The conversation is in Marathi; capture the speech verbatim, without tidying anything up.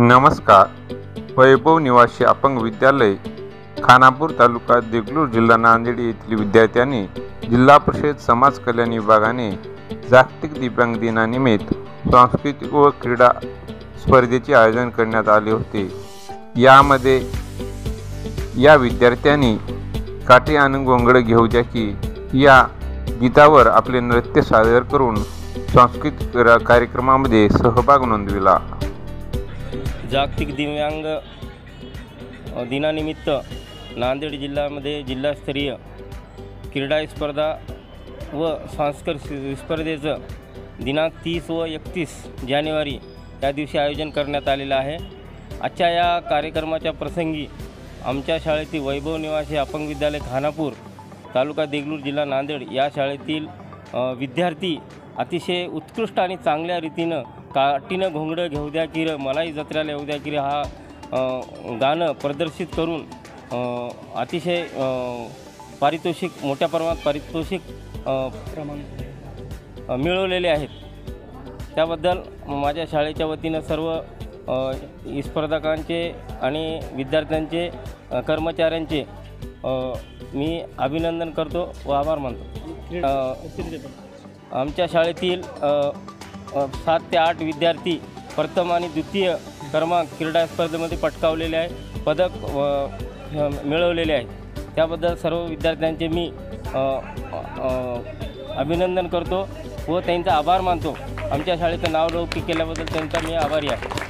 नमस्कार. वैभव निवासी अपंग विद्यालय खानापूर तालुका देगलूर जिल्हा नांदेड येथील विद्यार्थ्यांनी जिल्हा परिषद समाज कल्याण विभागाने जागतिक दिव्यांग दिनानिमित्त सांस्कृतिक व क्रीडा स्पर्धेचे आयोजन करण्यात आले होते. यामध्ये या विद्यार्थ्यांनी काठी आणि गोंगड घेऊ द्या की या गीतावर आपले नृत्य सादर करून सांस्कृतिक कार्यक्रमामध्ये सहभाग नोंदविला. जागतिक दिव्यांग दिनानिमित्त नांदेड जिल्ह्यामध्ये जिल्हास्तरीय क्रीडा स्पर्धा व सांस्कृतिक स्पर्धेचं दिनांक तीस व एकतीस जानेवारी या दिवशी आयोजन करण्यात आलेलं आहे. आजच्या या कार्यक्रमाच्या प्रसंगी आमच्या शाळेतील वैभव निवासी अपंग विद्यालय खानापूर तालुका देगलूर जिल्हा नांदेड या शाळेतील विद्यार्थी अतिशय उत्कृष्ट आणि चांगल्या रीतीनं काठीनं घोंगडं घेऊ द्या की रे मलाही जत्रेला येऊ द्या की रे हा गाणं प्रदर्शित करून अतिशय पारितोषिक मोठ्या प्रमाणात पारितोषिक मिळवलेले आहेत. त्याबद्दल माझ्या शाळेच्या वतीनं सर्व स्पर्धकांचे आणि विद्यार्थ्यांचे कर्मचाऱ्यांचे मी अभिनंदन करतो व आभार मानतो. आमच्या शाळेतील सात ते आठ विद्यार्थी प्रथम आणि द्वितीय क्रमांक क्रीडा स्पर्धेमध्ये पटकावलेले आहे, पदक मिळवलेले आहे. त्याबद्दल सर्व विद्यार्थ्यांचे मी अभिनंदन करतो व त्यांचा आभार मानतो. आमच्या शाळेचं नाव लौकिक केल्याबद्दल त्यांचा मी आभारी आहे.